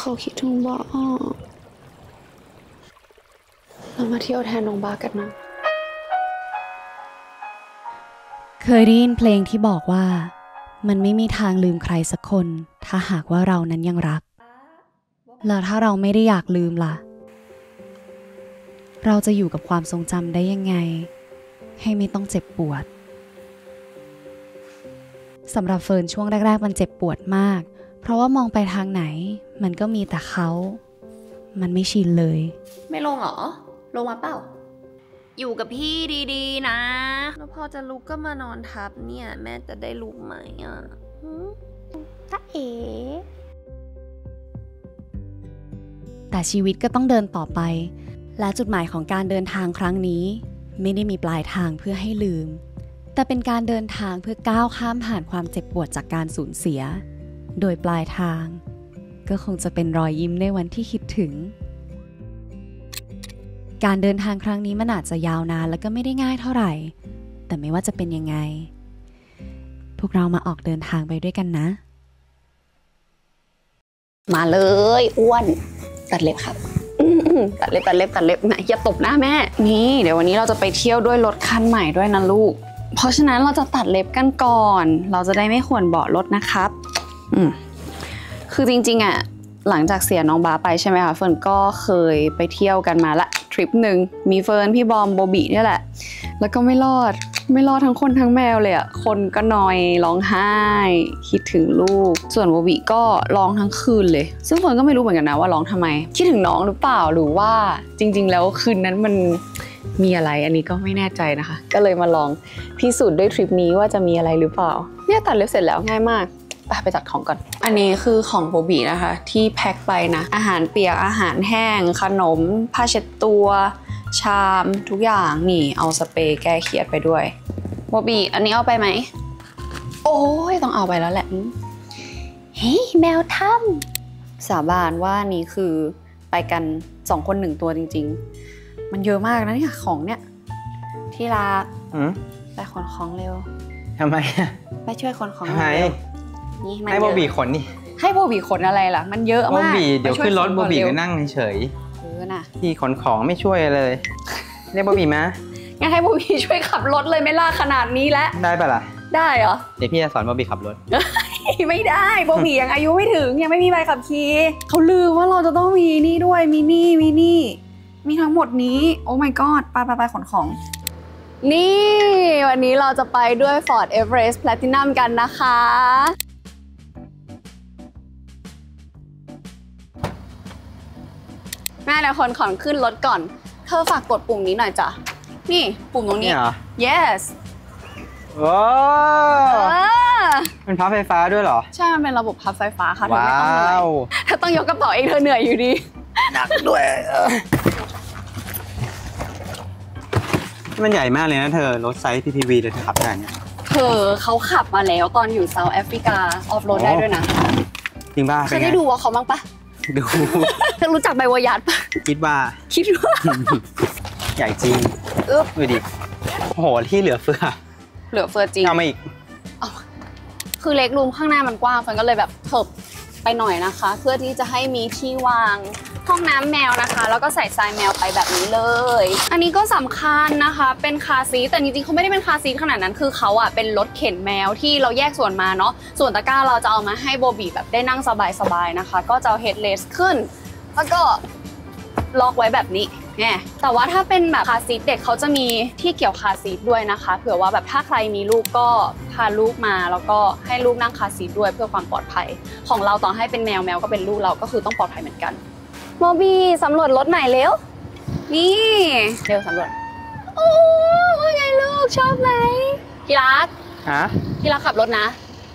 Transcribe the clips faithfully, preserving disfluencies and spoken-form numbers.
เขาคิดถึงบ้าเรามาเที่ยวแทนน้องบ้ากันนะเคยได้ยินเพลงที่บอกว่ามันไม่มีทางลืมใครสักคนถ้าหากว่าเรานั้นยังรักแล้วถ้าเราไม่ได้อยากลืมล่ะเราจะอยู่กับความทรงจำได้ยังไงให้ไม่ต้องเจ็บปวดสำหรับเฟิร์นช่วงแรกๆมันเจ็บปวดมากเพราะว่ามองไปทางไหนมันก็มีแต่เขามันไม่ชินเลยไม่ลงเหรอลงมาเปล่าอยู่กับพี่ดีๆนะแล้วพอจะลุกก็มานอนทับเนี่ยแม่จะได้ลุกไหมอ่ะตาเอ๋แต่ชีวิตก็ต้องเดินต่อไปและจุดหมายของการเดินทางครั้งนี้ไม่ได้มีปลายทางเพื่อให้ลืมแต่เป็นการเดินทางเพื่อก้าวข้ามผ่านความเจ็บปวดจากการสูญเสียโดยปลายทางก็คงจะเป็นรอยยิ้มในวันที่คิดถึงการเดินทางครั้งนี้มันอาจจะยาวนานและก็ไม่ได้ง่ายเท่าไหร่แต่ไม่ว่าจะเป็นยังไงพวกเรามาออกเดินทางไปด้วยกันนะมาเลยอ้วนตัดเล็บครับตัดเล็บตัดเล็บตัดเล็บนะอย่าตบหน้าแม่นี่เดี๋ยววันนี้เราจะไปเที่ยวด้วยรถคันใหม่ด้วยนะลูกเพราะฉะนั้นเราจะตัดเล็บกันก่อนเราจะได้ไม่ขวนเบาะรถนะครับอืมคือจริงๆอ่ะหลังจากเสียน้องบาไปใช่ไหมคะเฟิร์นก็เคยไปเที่ยวกันมาละทริปหนึ่งมีเฟิร์นพี่บอมโบบีเนี่ยแหละแล้วก็ไม่รอดไม่รอดทั้งคนทั้งแมวเลยอ่ะคนก็นอยร้องไห้คิดถึงลูกส่วนโบบีก็ร้องทั้งคืนเลยซึ่งเฟิร์นก็ไม่รู้เหมือนกันนะว่าร้องทำไมคิดถึงน้องหรือเปล่าหรือว่าจริงๆแล้วคืนนั้นมันมีอะไรอันนี้ก็ไม่แน่ใจนะคะก็เลยมาลองพิสูจน์ด้วยทริปนี้ว่าจะมีอะไรหรือเปล่าเนี่ยตัดเล็บเสร็จแล้วง่ายมากไปจัดของก่อนอันนี้คือของโบบีนะคะที่แพ็คไปนะอาหารเปียกอาหารแห้งขนมผ้าเช็ดตัวชามทุกอย่างนี่เอาสเปรย์แก้เครียดไปด้วยโบบีอันนี้เอาไปไหมโอ้ยต้องเอาไปแล้วแหละเฮ้ยแมวถ้ำสาบานว่านี่คือไปกันสองคนหนึ่งตัวจริงๆมันเยอะมากนะเนี่ยของเนี่ยที่รักไปขนของเร็วทำไมไปช่วยขนของเร็วให้โบบีขนนี่ให้โบบีขนอะไรล่ะมันเยอะมากโบบีเดี๋ยวขึ้นรถโบบีก็นั่งเฉยเออน่ะที่ขนของไม่ช่วยเลยเรียกโบบีมางั้นให้โบบีช่วยขับรถเลยไม่ล่าขนาดนี้แล้วได้ปะล่ะได้เหรอเดี๋ยวพี่จะสอนโบบีขับรถไม่ได้โบบียังอายุไม่ถึงยังไม่มีใบขับขี่เขาลืมว่าเราจะต้องมีนี่ด้วยมีนี่มีนี่มีทั้งหมดนี้โอ้ my god ไปไปไปขนของนี่วันนี้เราจะไปด้วย Ford Everest Platinum กันนะคะแม่เดี๋ยวคนขอนขึ้นรถก่อนเธอฝากกดปุ่มนี้หน่อยจ้ะนี่ปุ่มตรงนี้ yes โอ้เป็นพับไฟฟ้าด้วยเหรอใช่มันเป็นระบบพับไฟฟ้าค่ะเธอไม่ต้องเหนื่อยเธอต้องยกกระเป๋าเองเธอเหนื่อยอยู่ดีหนักด้วยมันใหญ่มากเลยนะเธอรถไซส์ พี พี วี เธอขับได้เนี่ยเธอเขาขับมาแล้วตอนอยู่เซาท์แอฟริกาออฟโรดได้ด้วยนะจริงป่ะเธอได้ดูว่าเขาบ้างปะดูเธอรู้จักไบวายัดปะคิดว่าคิดว่าใหญ่จริงอึ๊บดูดิโหที่เหลือเฟือเหลือเฟือจริงเอามาอีกคือเล็กรูมข้างหน้ามันกว้างเฟิร์นก็เลยแบบเถิบไปหน่อยนะคะเพื่อที่จะให้มีที่วางห้องน้ำแมวนะคะแล้วก็ใส่ทรายแมวไปแบบนี้เลยอันนี้ก็สำคัญนะคะเป็นคาร์ซีทแต่จริงๆเขาไม่ได้เป็นคาร์ซีทขนาดนั้นคือเขาอ่ะเป็นรถเข็นแมวที่เราแยกส่วนมาเนาะส่วนตะกร้าเราจะเอามาให้โบบีแบบได้นั่งสบายๆนะคะก็จะเอาเฮดเลสขึ้นแล้วก็ล็อกไว้แบบนี้เนี่ยแต่ว่าถ้าเป็นแบบคาร์ซีทเด็กเขาจะมีที่เกี่ยวคาร์ซีทด้วยนะคะเผื่อว่าแบบถ้าใครมีลูกก็พาลูกมาแล้วก็ให้ลูกนั่งคาร์ซีทด้วยเพื่อความปลอดภัยของเราต่อให้เป็นแมวแมวก็เป็นลูกเราก็คือต้องปลอดภัยเหมือนกันโมบีสำรวจรถใหม่เร็วนี่เร็วสำรวจโอ้ว่าไงลูกชอบไหมที่รักฮะที่รักขับรถนะ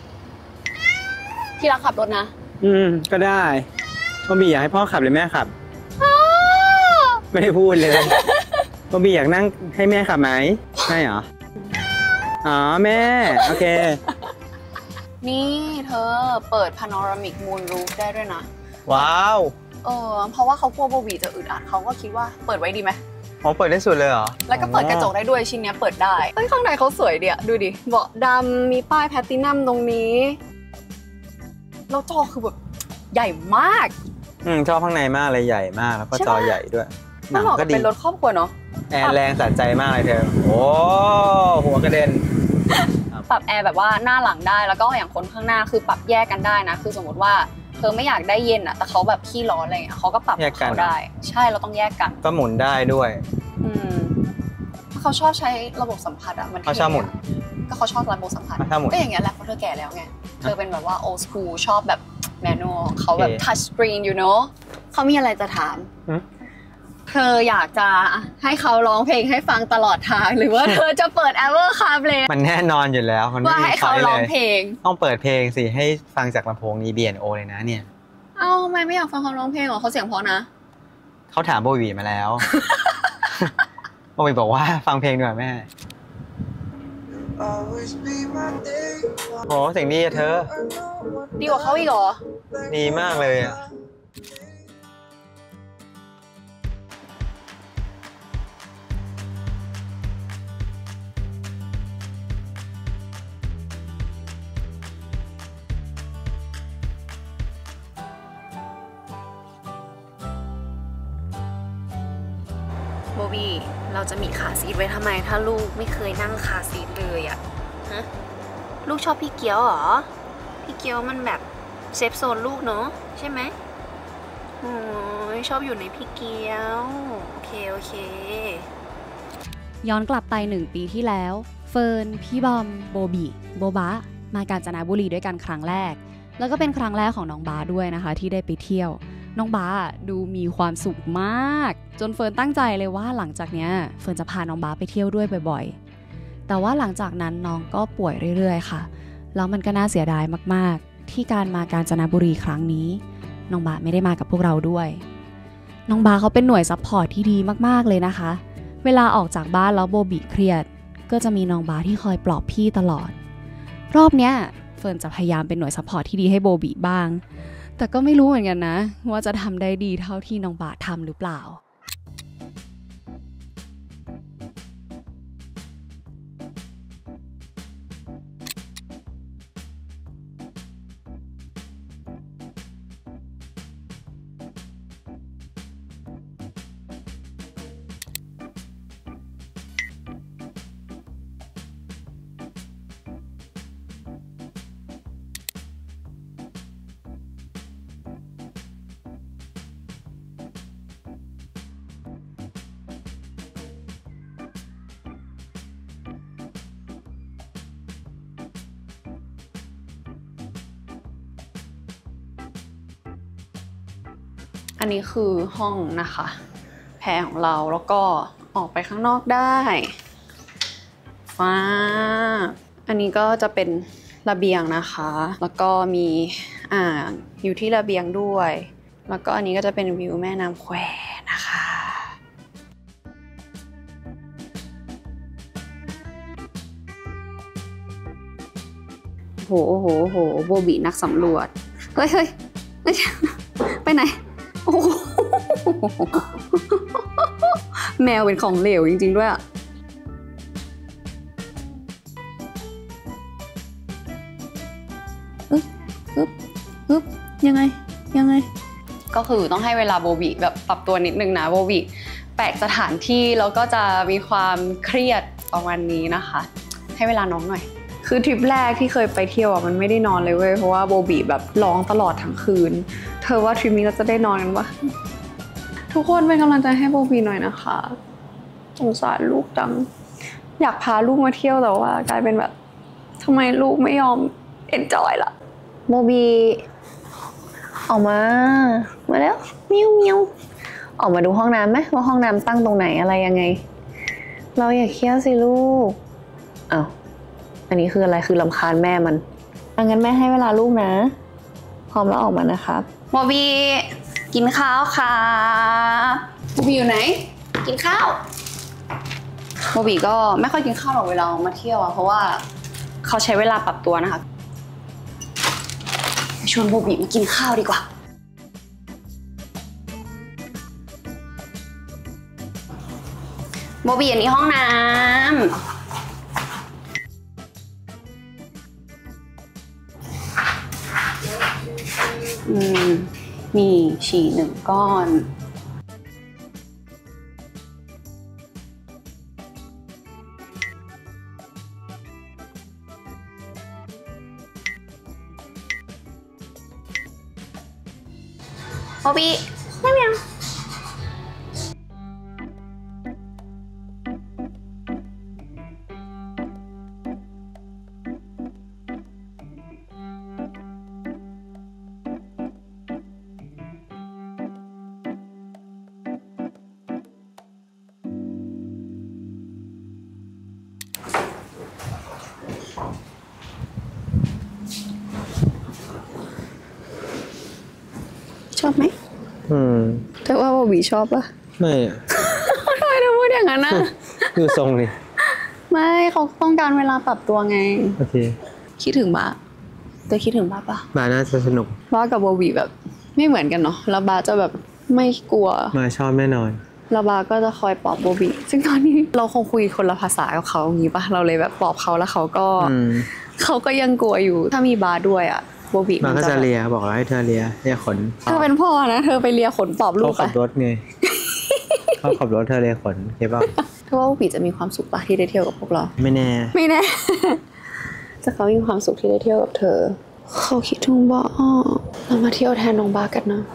ที่รักขับรถนะอืมก็ได้โมบีอยากให้พ่อขับหรือแม่ขับไม่ได้พูดเลยโมบีอยากนั่งให้แม่ขับไหมใช่เหรออ๋อแม่โอเคนี่เธอเปิด Panoramic Moon Roof ได้ด้วยนะว้าวเออเพราะว่าเขากลัวโบบีจะอึดอัดเขาก็คิดว่าเปิดไว้ดีไหมอ๋อเปิดได้สุดเลยเหรอแล้วก็เปิดกระจกได้ด้วยชิ้นนี้เปิดได้เฮ้ยข้างในเขาสวยดีอะดูดิเบาะดำมีป้ายแพลตินัมตรงนี้แล้วจอคือแบบใหญ่มากอืมชอบข้างในมากเลยใหญ่มากแล้วก็จอใหญ่ด้วยหนังก็ดีเป็นรถครอบครัวเนาะแอร์แรงสะใจมากเลยเธอโอ้หัวกระเด็นปรับแอร์แบบว่าหน้าหลังได้แล้วก็อย่างคนข้างหน้าคือปรับแยกกันได้นะคือสมมติว่าเธอไม่อยากได้เย็นอ่ะแต่เขาแบบขี้ร้อนอะไรเงี้ยเขาก็ปรับเขาได้ใช่เราต้องแยกกันก็หมุนได้ด้วยอืมเขาชอบใช้ระบบสัมผัสอ่ะมันเขาชอบหมุนก็เขาชอบระบบสัมผัสก็อย่างเงี้ยแหละเพราะเธอแก่แล้วไงเธอเป็นแบบว่า old school ชอบแบบแมนนวลเขาแบบ touch screen you know เขามีอะไรจะถามเธออยากจะให้เขาร้องเพลงให้ฟังตลอดทางหรือว่าเธอจะเปิด Ever CarPlay มันแน่นอนอยู่แล้วมันว่าให้เขาร้องเพลงต้องเปิดเพลงสิให้ฟังจากลำโพงนี้ บี แอนด์ โอ เลยนะเนี่ยเอ้าทำไมไม่อยากฟังเขาร้องเพลงหรอเขาเสียงเพราะนะเขาถามโบวีมาแล้วโบวีบอกว่าฟังเพลงดีกว่าแม่โหเสียงดีอะเธอดีกว่าเขาอีกเหรอดีมากเลยอะโบบี้เราจะมีคาร์ซีทไว้ทำไมถ้าลูกไม่เคยนั่งคาร์ซีทเลยอะฮะลูกชอบพี่เกียวเหรอพี่เกียวมันแบบเซฟโซนลูกเนาะใช่ไหมโอ้ยชอบอยู่ในพี่เกียวโอเคโอเคย้อนกลับไปหนึ่งปีที่แล้วเฟิร์นพี่บอมโบบีโบบะมากาญจนบุรีด้วยกันครั้งแรกแล้วก็เป็นครั้งแรกของน้องบาด้วยนะคะที่ได้ไปเที่ยวน้องบาดูมีความสุขมากจนเฟิร์นตั้งใจเลยว่าหลังจากเนี้ยเฟิร์นจะพาน้องบาไปเที่ยวด้วยบ่อยๆแต่ว่าหลังจากนั้นน้องก็ป่วยเรื่อยๆค่ะแล้วมันก็น่าเสียดายมากๆที่การมากาญจนบุรีครั้งนี้น้องบาไม่ได้มากับพวกเราด้วยน้องบาเขาเป็นหน่วยซัพพอร์ตที่ดีมากๆเลยนะคะเวลาออกจากบ้านแล้วโบบีเครียดก็จะมีน้องบาที่คอยปลอบพี่ตลอดรอบเนี้ยเฟิร์นจะพยายามเป็นหน่วยซัพพอร์ตที่ดีให้โบบีบ้างแต่ก็ไม่รู้เหมือนกันนะว่าจะทำได้ดีเท่าที่น้องบาทำหรือเปล่าอันนี้คือห้องนะคะแพรของเราแล้วก็ออกไปข้างนอกได้ฟ้าอันนี้ก็จะเป็นระเบียงนะคะแล้วก็มีอ่างอยู่ที่ระเบียงด้วยแล้วก็อันนี้ก็จะเป็นวิวแม่น้ำแควนะคะโหโหโหโบบีนักสำรวจเฮ้ยเฮ้ยไปไหนโอ้แมวเป็นของเหลวจริงๆด้วยอ่ะอึ๊บอึ๊บอึ๊บยังไงยังไงก็คือต้องให้เวลาโบบีแบบปรับตัวนิดนึงนะโบบีแปลกสถานที่แล้วก็จะมีความเครียดประมาณนี้นะคะให้เวลาน้องหน่อยคือทริปแรกที่เคยไปเที่ยวอ่ะมันไม่ได้นอนเลยเว้ยเพราะว่าโบบีแบบร้องตลอดทั้งคืนเธอว่าทริปนี้เราจะได้นอนกันปะทุกคนเป็นกำลังใจให้โบบีหน่อยนะคะสงสารลูกจังอยากพาลูกมาเที่ยวแต่ว่ากลายเป็นแบบทำไมลูกไม่ยอมเอนจอยล่ะโบบีออกมามาแล้วมิวมิวออกมาดูห้องน้ำไหมว่าห้องน้ำตั้งตรงไหนอะไรยังไงเราอย่าเครียดสิลูกอ้าวอันนี้คืออะไรคือรำคาญแม่มันงั้นแม่ให้เวลาลูกนะพร้อมแล้วออกมานะครับโบบีกินข้าวค่ะโบบีอยู่ไหนกินข้าวโบบีก็ไม่ค่อยกินข้าวหรอกเวลามาเที่ยวอะเพราะว่าเขาใช้เวลาปรับตัวนะคะชวนโบบีมากินข้าวดีกว่าโบบีอันนี้ห้องน้ำอืมมีฉี่หนึ่งก้อนโอบิไม่เมียวชอบไหมอืมเธอว่าโบบีชอบปะไม่อะทำไมเธอพูดอย่างนั้นนะดูทรงดิไม่เขาต้องการเวลาปรับตัวไงโอเคคิดถึงบ้าเธอคิดถึงบ้าปะบ้าน่าจะสนุกบ้ากับโบบีแบบไม่เหมือนกันเนาะแล้วบ้าจะแบบไม่กลัวมาชอบแน่นอนแล้วบ้าก็จะคอยปลอบโบบีซึ่งตอนนี้เราคงคุยคนละภาษากับเขาอย่างนี้ปะเราเลยแบบปลอบเขาแล้วเขาก็เขาก็ยังกลัวอยู่ถ้ามีบ้าด้วยอ่ะโบบีมันก็จะเลียบอกแล้วให้เธอเลียเลียขนเธอเป็นพ่อนะเธอไปเลียขนปลอบลูกเขาขับรถไงเขาขับรถเธอเลียขนใช่ป่ะเธอว่าโบบีจะมีความสุขปะที่ได้เที่ยวกับพวกเราไม่แน่ไม่แน่จะเขามีความสุขที่ได้เที่ยวกับเธอเขาคิดถึงบ้าเรามาเที่ยวแทนน้องบ้ากันนะ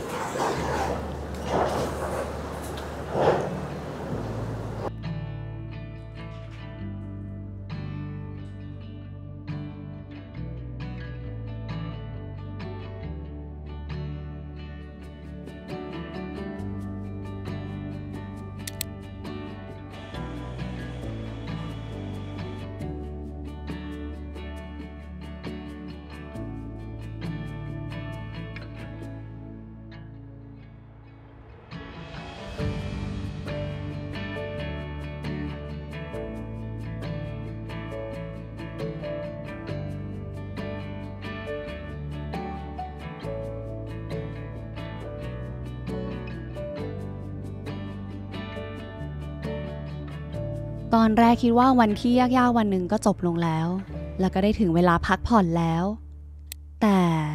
ตอนแรกคิดว่าวันที่ยากๆวันหนึ่งก็จบลงแล้วแล้วก็ได้ถึงเวลาพักผ่อนแล้วแต่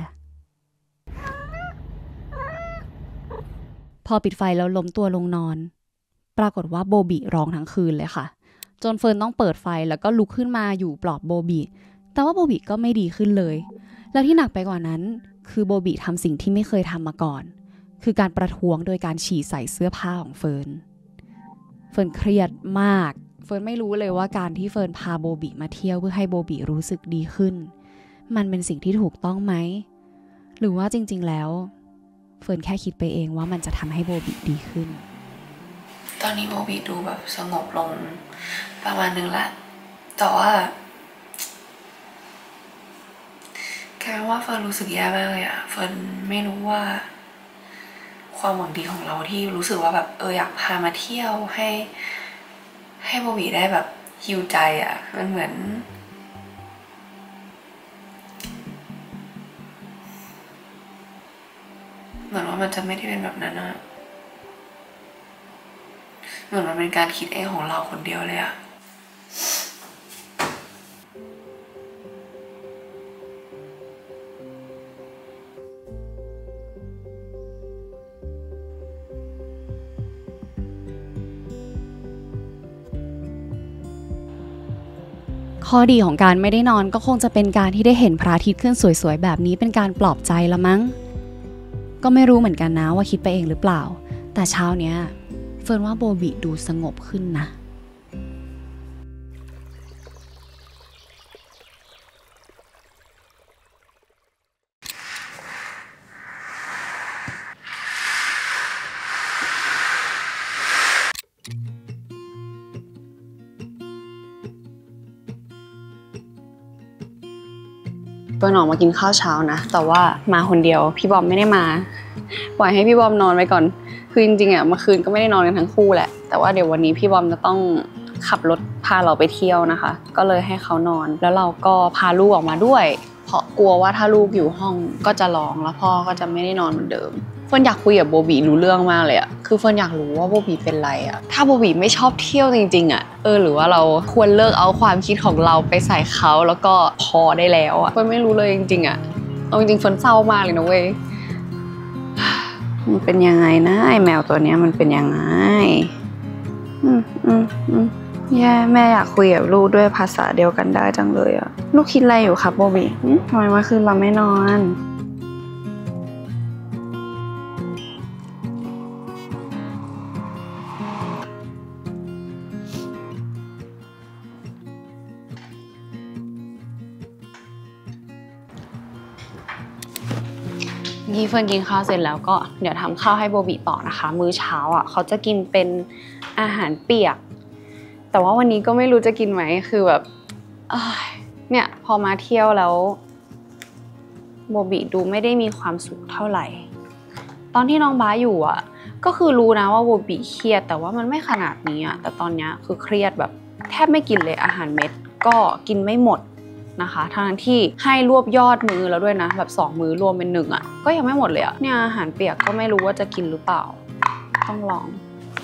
พอปิดไฟแล้วล้มตัวลงนอนปรากฏว่าโบบีร้องทั้งคืนเลยค่ะจนเฟิร์นต้องเปิดไฟแล้วก็ลุกขึ้นมาอยู่ปลอบโบบีแต่ว่าโบบีก็ไม่ดีขึ้นเลยแล้วที่หนักไปกว่านั้นคือโบบีทำสิ่งที่ไม่เคยทำมาก่อนคือการประท้วงโดยการฉี่ใส่เสื้อผ้าของเฟิร์นเฟิร์นเครียดมากเฟิร์นไม่รู้เลยว่าการที่เฟิร์นพาโบบีมาเที่ยวเพื่อให้โบบีรู้สึกดีขึ้นมันเป็นสิ่งที่ถูกต้องไหมหรือว่าจริงๆแล้วเฟิร์นแค่คิดไปเองว่ามันจะทำให้โบบีดีขึ้นตอนนี้โบบีดูแบบสงบลงประมาณนึงละแต่ว่าแค่ว่าเฟิร์นรู้สึกแย่มากเลยอะเฟิร์นไม่รู้ว่าความหวังดีของเราที่รู้สึกว่าแบบเอออยากพามาเที่ยวให้ให้โบบีได้แบบฮิวใจอ่ะมันเหมือนเหมือนว่ามันจะไม่ได้เป็นแบบนั้นอ่ะเหมือนมันเป็นการคิดเองของเราคนเดียวเลยอ่ะข้อดีของการไม่ได้นอนก็คงจะเป็นการที่ได้เห็นพระอาทิตย์ขึ้นสวยๆแบบนี้เป็นการปลอบใจละมั้งก็ไม่รู้เหมือนกันนะว่าคิดไปเองหรือเปล่าแต่เช้าเนี้ยเฟิร์นว่าโบบีดูสงบขึ้นนะเฟิร์นออกมากินข้าวเช้านะแต่ว่ามาคนเดียวพี่บอมไม่ได้มาปล่อยให้พี่บอมนอนไว้ก่อนคือจริงๆอ่ะเมื่อคืนก็ไม่ได้นอนกันทั้งคู่แหละแต่ว่าเดี๋ยววันนี้พี่บอมจะต้องขับรถพาเราไปเที่ยวนะคะก็เลยให้เขานอนแล้วเราก็พาลูกออกมาด้วยเพราะกลัวว่าถ้าลูกอยู่ห้องก็จะร้องแล้วพ่อก็จะไม่ได้นอนเหมือนเดิมเฟิร์นอยากคุยกับโบบีรู้เรื่องมากเลยอะคือเฟิร์นอยากรู้ว่าโบบีเป็นไรอะถ้าโบบีไม่ชอบเที่ยวจริงๆอะเออหรือว่าเราควรเลิกเอาความคิดของเราไปใส่เขาแล้วก็พอได้แล้วอะเฟิร์นไม่รู้เลยจริงๆอะเอาจริงๆเฟิร์นเศร้ามากเลยนะเว้ยมันเป็นยังไงนะไอแมวตัวเนี้ยมันเป็นยังไงอืมอืมอืมแย่แม่อยากคุยกับลูกด้วยภาษาเดียวกันได้จังเลยอะลูกคิดอะไรอยู่ครับโบบี้ทำไมเมื่อคืนเราไม่นอนนี่เฟิร์นกินข้าวเสร็จแล้วก็เดี๋ยวทำข้าวให้โบบีต่อนะคะมื้อเช้าอ่ะเขาจะกินเป็นอาหารเปียกแต่ว่าวันนี้ก็ไม่รู้จะกินไหมคือแบบเนี่ยพอมาเที่ยวแล้วโบบีดูไม่ได้มีความสุขเท่าไหร่ตอนที่น้องบ้าอยู่อ่ะก็คือรู้นะว่าโบบีเครียดแต่ว่ามันไม่ขนาดนี้อ่ะแต่ตอนนี้คือเครียดแบบแทบไม่กินเลยอาหารเม็ดก็กินไม่หมดนะคะทั้งที่ให้รวบยอดมื้อแล้วด้วยนะแบบสองมื้อรวมเป็นหนึ่งอ่ะก็ยังไม่หมดเลยอ่ะเนี่ยอาหารเปียกก็ไม่รู้ว่าจะกินหรือเปล่าต้องลอง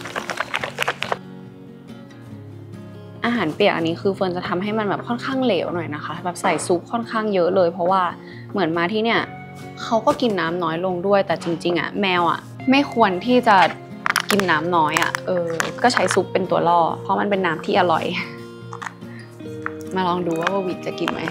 อาหารเปียกอันนี้คือเฟิร์นจะทำให้มันแบบค่อนข้างเหลวหน่อยนะคะแบบใส่ซุปค่อนข้างเยอะเลยเพราะว่าเหมือนมาที่เนี่ยเขาก็กินน้ำน้อยลงด้วยแต่จริงๆอ่ะแมวอ่ะไม่ควรที่จะกินน้ำน้อยอ่ะเออก็ใช้ซุปเป็นตัวล่อเพราะมันเป็นน้ำที่อร่อยมาลองดูว่าโบวิดจะกินไหม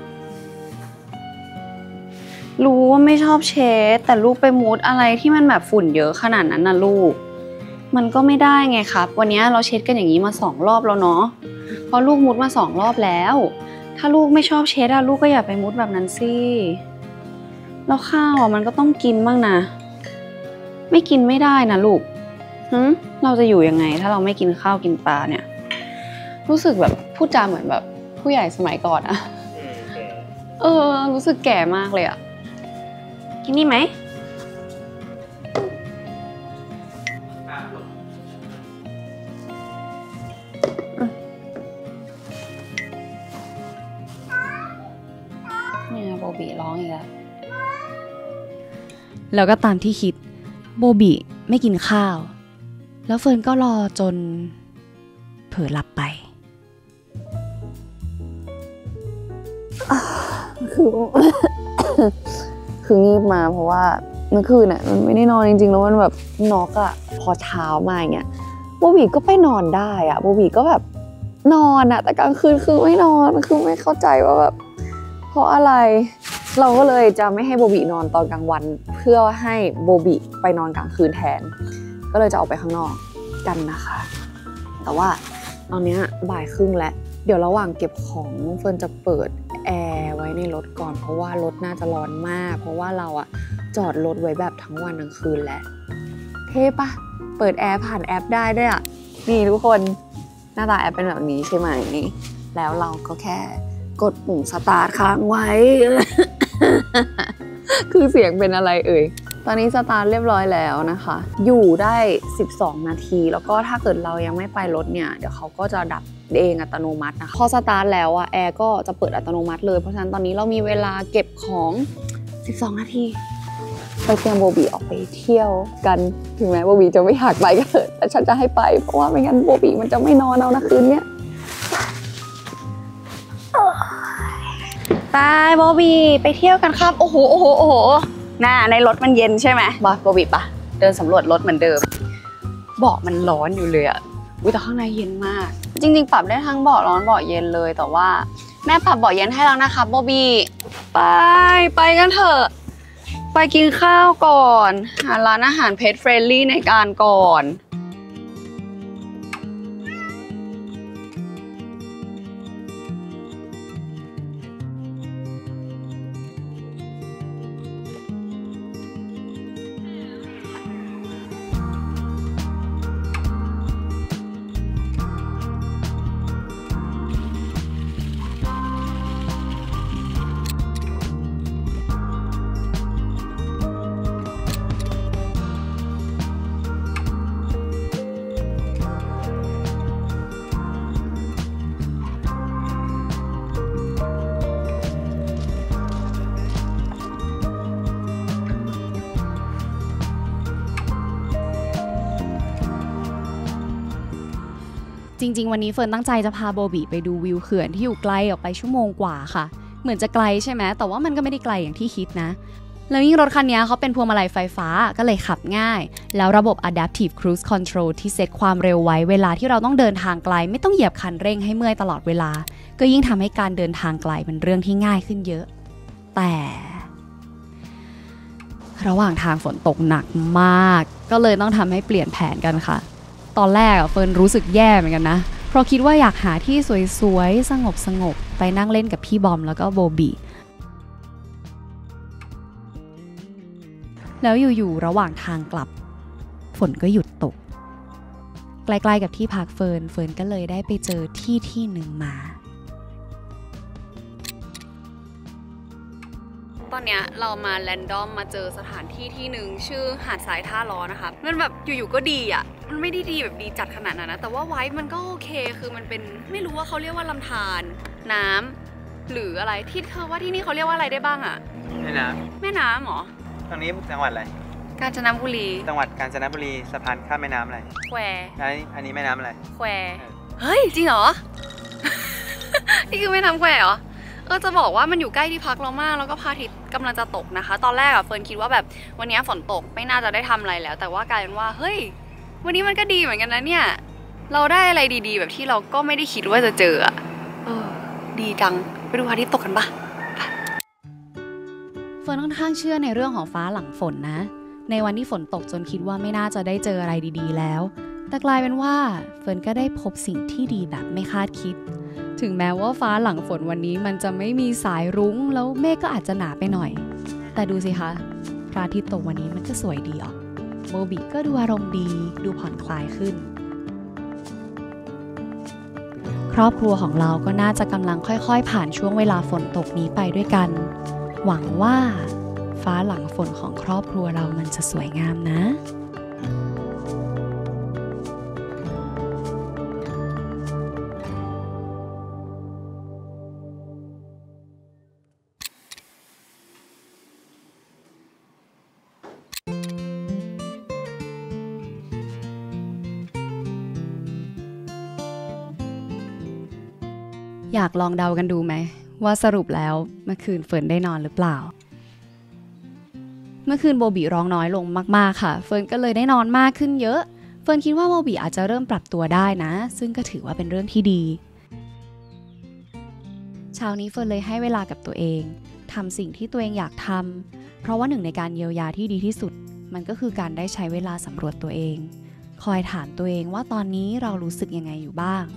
รู้ว่าไม่ชอบเช็ดแต่ลูกไปมูดอะไรที่มันแบบฝุ่นเยอะขนาดนั้นนะลูกมันก็ไม่ได้ไงครับวันนี้เราเช็ดกันอย่างนี้มาสองรอบแล้วเนาะเพราะลูกมุดมาสองรอบแล้วถ้าลูกไม่ชอบเช็ดอะลูกก็อย่าไปมุดแบบนั้นสิแล้วข้าวอะมันก็ต้องกินบ้างนะไม่กินไม่ได้นะลูกหึเราจะอยู่ยังไงถ้าเราไม่กินข้าวกินปลาเนี่ยรู้สึกแบบพูดจาเหมือนแบบผู้ใหญ่สมัยก่อนอะเออรู้สึกแก่มากเลยอะกินนี่ไหมเนี่ยโบบีร้องอีกแล้วแล้วก็ตามที่คิดโบบีไม่กินข้าวแล้วเฟิร์นก็รอจนเผลอหลับไปคือ คืองีบมาเพราะว่าเมื่อคืนน่ะมันไม่ได้นอนจริงๆแล้วมันแบบน็อกอะพอเช้ามาอย่างเงี้ยโบบีก็ไปนอนได้อะโบบีก็แบบนอนอะแต่กลางคืนคือไม่นอนคือไม่เข้าใจว่าแบบเพราะอะไรเราก็เลยจะไม่ให้โบบีนอนตอนกลางวันเพื่อให้โบบีไปนอนกลางคืนแทนก็เลยจะออกไปข้างนอกกันนะคะแต่ว่าตอนนี้บ่ายครึ่งแล้วเดี๋ยวระหว่างเก็บของเฟิร์นจะเปิดแอร์ไว้ในรถก่อนเพราะว่ารถน่าจะร้อนมากเพราะว่าเราอะจอดรถไว้แบบทั้งวันทั้งคืนแหละเท่ปะเปิดแอร์ผ่านแอปได้ด้วยอะนี่ทุกคนหน้าตาแอปเป็นแบบนี้ใช่ไหมแล้วเราก็แค่กดปุ่มสตาร์ทค้างไว้ คือเสียงเป็นอะไรเอ่ยตอนนี้สตาร์ทเรียบร้อยแล้วนะคะอยู่ได้สิบสองนาทีแล้วก็ถ้าเกิดเรายังไม่ไปรถเนี่ยเดี๋ยวเขาก็จะดับเองอัตโนมัตินะคะพอสตาร์ทแล้วอะแอร์ก็จะเปิดอัตโนมัติเลยเพราะฉะนั้นตอนนี้เรามีเวลาเก็บของสิบสองนาทีไปเตรียมโบบีออกไปเที่ยวกันถึงแม้โบบีจะไม่อยากไปก็เถอะแต่ฉันจะให้ไปเพราะว่าไม่งั้นโบบีมันจะไม่นอนเอานะคืนเนี้ยไปโบบีไปเที่ยวกันครับโอ้โหโอ้โหโอ้โหน่าในรถมันเย็นใช่ไหมบอโบบีปะเดินสำรวจรถเหมือนเดิมเบาะมันร้อนอยู่เลยอะอุ๊ยแต่ข้างในเย็นมากจริงๆปรับได้ทั้งเบาะร้อนเบาะเย็นเลยแต่ว่าแม่ปรับเบาะเย็นให้แล้วนะคะโบบีไปไปกันเถอะไปกินข้าวก่อนหาร้านอาหารเพจเฟรนลี่ในการก่อนจริงๆวันนี้เฟิร์นตั้งใจจะพาโบบีไปดูวิวเขื่อนที่อยู่ไกลออกไปชั่วโมงกว่าค่ะเหมือนจะไกลใช่ไหมแต่ว่ามันก็ไม่ได้ไกลอย่างที่คิดนะแล้วยิ่งรถคันนี้เขาเป็นพวงมาลัยไฟฟ้าก็เลยขับง่ายแล้วระบบ Adaptive Cruise Control ที่เซตความเร็วไว้เวลาที่เราต้องเดินทางไกลไม่ต้องเหยียบคันเร่งให้เมื่อยตลอดเวลาก็ยิ่งทำให้การเดินทางไกลเป็นเรื่องที่ง่ายขึ้นเยอะแต่ระหว่างทางฝนตกหนักมากก็เลยต้องทำให้เปลี่ยนแผนกันค่ะตอนแรกเฟิร์นรู้สึกแย่เหมือนกันนะเพราะคิดว่าอยากหาที่สวยๆสงบๆไปนั่งเล่นกับพี่บอมแล้วก็โบบีแล้วอยู่ๆระหว่างทางกลับฝนก็หยุดตกใกล้ๆกับที่พักเฟิร์นเฟิร์นก็เลยได้ไปเจอที่ที่หนึ่งมาตอนเนี้ยเรามาแรนดอมมาเจอสถานที่ที่หนึ่งชื่อหาดทรายท่าล้อนะคะมันแบบอยู่ๆก็ดีอ่ะมันไม่ได้ดีแบบดีจัดขนาดนั้นนะแต่ว่าไว้มันก็โอเคคือมันเป็นไม่รู้ว่าเขาเรียกว่าลำธารน้ำหรืออะไรที่เธอว่าที่นี่เขาเรียกว่าอะไรได้บ้างอ่ะแม่น้ำแม่น้ำหรอตรงนี้จังหวัดอะไรกาญจนบุรีจังหวัดกาญจนบุรีสะพานข้ามแม่น้ำอะไรแควอันนี้อันนี้แม่น้ำอะไรแควเฮ้ยจริงเหรอ นี่คือแม่น้ำแควเหรอเออจะบอกว่ามันอยู่ใกล้ที่พักเรามากแล้วก็พระอาทิตย์กำลังจะตกนะคะตอนแรกอะเฟิร์นคิดว่าแบบวันนี้ฝนตกไม่น่าจะได้ทำอะไรแล้วแต่ว่ากลายเป็นว่าเฮ้ยวันนี้มันก็ดีเหมือนกันนะเนี่ยเราได้อะไรดีๆแบบที่เราก็ไม่ได้คิดว่าจะเจออะเออดีจังไปดูพระอาทิตย์ตกกันปะเฟิร์นค่อนข้างเชื่อในเรื่องของฟ้าหลังฝนนะในวันที่ฝนตกจนคิดว่าไม่น่าจะได้เจออะไรดีๆแล้วแต่กลายเป็นว่าเฟิร์นก็ได้พบสิ่งที่ดีแบบไม่คาดคิดถึงแม้ว่าฟ้าหลังฝนวันนี้มันจะไม่มีสายรุ้งแล้วเมฆก็อาจจะหนาไปหน่อยแต่ดูสิคะพระอาทิตย์ตกวันนี้มันก็สวยดีอ่ะโบบีก็ดูอารมณ์ดีดูผ่อนคลายขึ้นครอบครัวของเราก็น่าจะกำลังค่อยๆผ่านช่วงเวลาฝนตกนี้ไปด้วยกันหวังว่าฟ้าหลังฝนของครอบครัวเรามันจะสวยงามนะอยากลองเดากันดูไหมว่าสรุปแล้วเมื่อคืนเฟิร์นได้นอนหรือเปล่าเมื่อคืนโบบีร้องน้อยลงมากๆค่ะเฟิร์นก็เลยได้นอนมากขึ้นเยอะเฟิร์นคิดว่าโบบีอาจจะเริ่มปรับตัวได้นะซึ่งก็ถือว่าเป็นเรื่องที่ดีเช้านี้เฟิร์นเลยให้เวลากับตัวเองทำสิ่งที่ตัวเองอยากทำเพราะว่าหนึ่งในการเยียวยาที่ดีที่สุดมันก็คือการได้ใช้เวลาสำรวจตัวเองคอยถามตัวเองว่าตอนนี้เรารู้สึกยังไงอยู่บ้าง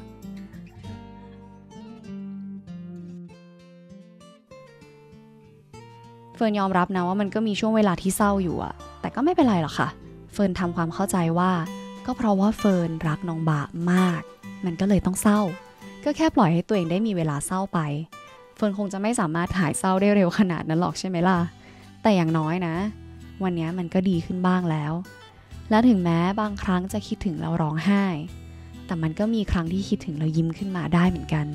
เฟิร์นยอมรับนะว่ามันก็มีช่วงเวลาที่เศร้าอยู่อะแต่ก็ไม่เป็นไรหรอกค่ะเฟิร์นทำความเข้าใจว่าก็เพราะว่าเฟิร์นรักน้องบามากมันก็เลยต้องเศร้าก็แค่ปล่อยให้ตัวเองได้มีเวลาเศร้าไปเฟิร์นคงจะไม่สามารถหายเศร้าได้เร็วขนาดนั้นหรอกใช่ไหมล่ะแต่อย่างน้อยนะวันนี้มันก็ดีขึ้นบ้างแล้วและถึงแม้บางครั้งจะคิดถึงเราร้องไห้แต่มันก็มีครั้งที่คิดถึงเรายิ้มขึ้นมาได้เหมือนกัน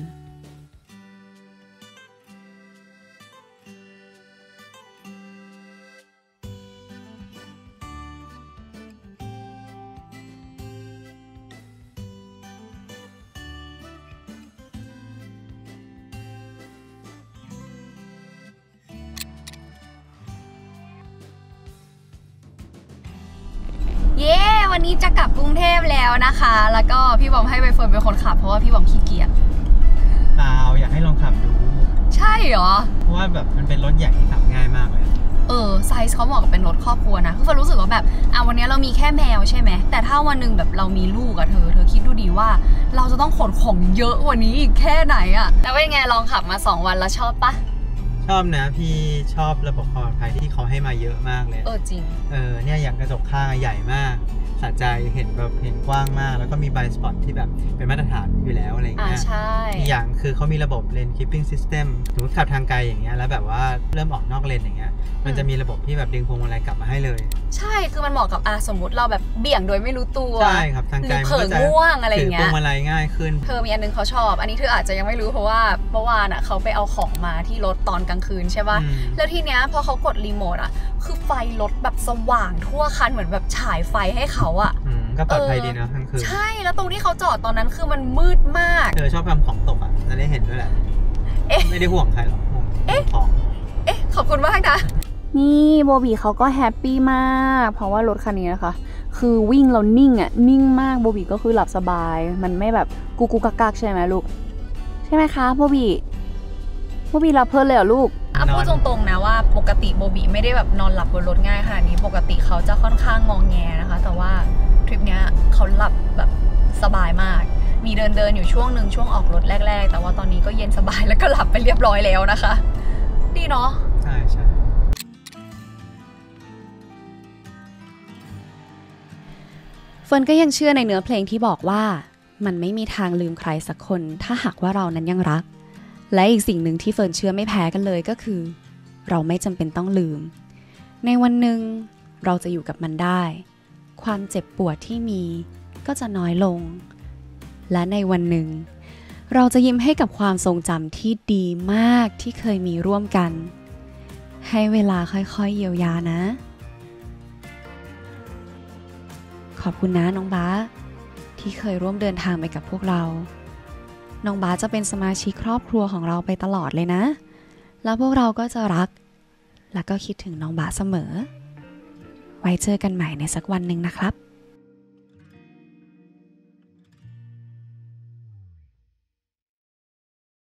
เย้วันนี้จะกลับกรุงเทพแล้วนะคะแล้วก็พี่บอมให้ใบเฟิร์นเป็นคนขับเพราะว่าพี่บอมขี้เกียจเปล่าอยากให้ลองขับดูใช่เหรอเพราะว่าแบบมันเป็นรถใหญ่ที่ขับง่ายมากเลยเออไซส์เขาเหมาะกับเป็นรถครอบครัวนะคือเฟิร์นรู้สึกว่าแบบอ่ะวันนี้เรามีแค่แมวใช่ไหมแต่ถ้าวันนึงแบบเรามีลูกอะเธอเธอคิดดูดีว่าเราจะต้องขนของเยอะกว่านี้อีกแค่ไหนอะแล้วเป็นไงลองขับมาสองวันแล้วชอบปะชอบนะพี่ชอบระบบความปลอดภัยที่เขาให้มาเยอะมากเลยเออจริงเออเนี่ยอย่างกระจกข้างใหญ่มากสะใจเห็นแบบเห็นกว้างมากแล้วก็มีไบสปอตที่แบบเป็นมาตรฐานอยู่แล้วอะไรอย่างเงี้ยใช่อีกอย่างคือเขามีระบบเลนคีปปิ้งซิสเต็มสมมติขับทางไกลอย่างเงี้ยแล้วแบบว่าเริ่มออกนอกเลนอย่างเงี้ยมันจะมีระบบที่แบบดึงพวงมาลัยกลับมาให้เลยใช่คือมันเหมาะกับอ่ะสมมติเราแบบเบี่ยงโดยไม่รู้ตัวใช่ครับทางไกลมันก็จะง่วงอะไรอย่างเงี้ยถือพวงมาลัยง่ายขึ้นเธอมีอันนึงเขาชอบอันนี้เธออาจจะยังไม่รู้เพราะว่าเมื่อวานอ่ะเขาไปเอาของมาที่รถตอนกลางคืนใช่ป่ะแล้วทีเนี้ยพอเขากดรีโมทอ่ะคือไฟรถแบบสว่างทั่วคันเหมือนแบบฉายไฟให้เขาอ่ะก็ปลอดภัยดีนะทั้งคืนใช่แล้วตรงที่เขาจอดตอนนั้นคือมันมืดมากเธอชอบทำของตกอ่ะจะได้เห็นด้วยแหละไม่ได้ห่วงใครหรอกห่วงของเอ๊ะขอบคุณมากนะนี่โบบีเขาก็แฮปปี้มากเพราะว่ารถคันนี้นะคะคือวิ่งแล้วนิ่งอ่ะนิ่งมากโบบีก็คือหลับสบายมันไม่แบบกุกกุกกักกักใช่ไหมลูกใช่ไหมคะโบบีโบบีหลับเพลินเลยเหรอลูกอ่ะพูดตรงๆนะว่าปกติโบบีไม่ได้แบบนอนหลับบนรถง่ายขนาดนี้ปกติเขาจะค่อนข้างงองแงนะคะแต่ว่าทริปเนี้ยเขาหลับแบบสบายมากมีเดินเดินอยู่ช่วงหนึ่งช่วงออกรถแรกๆแต่ว่าตอนนี้ก็เย็นสบายแล้วก็หลับไปเรียบร้อยแล้วนะคะดีเนาะใช่ใช่เฟิร์นก็ยังเชื่อในเนื้อเพลงที่บอกว่ามันไม่มีทางลืมใครสักคนถ้าหากว่าเรานั้นยังรักและอีกสิ่งหนึ่งที่เฟิร์นเชื่อไม่แพ้กันเลยก็คือเราไม่จำเป็นต้องลืมในวันหนึ่งเราจะอยู่กับมันได้ความเจ็บปวดที่มีก็จะน้อยลงและในวันหนึ่งเราจะยิ้มให้กับความทรงจำที่ดีมากที่เคยมีร่วมกันให้เวลาค่อยๆเยียวยานะขอบคุณนะน้องบาสที่เคยร่วมเดินทางไปกับพวกเราน้องบาสจะเป็นสมาชิกครอบครัวของเราไปตลอดเลยนะแล้วพวกเราก็จะรักและก็คิดถึงน้องบาสเสมอไว้เจอกันใหม่ในสักวันหนึ่งนะครับ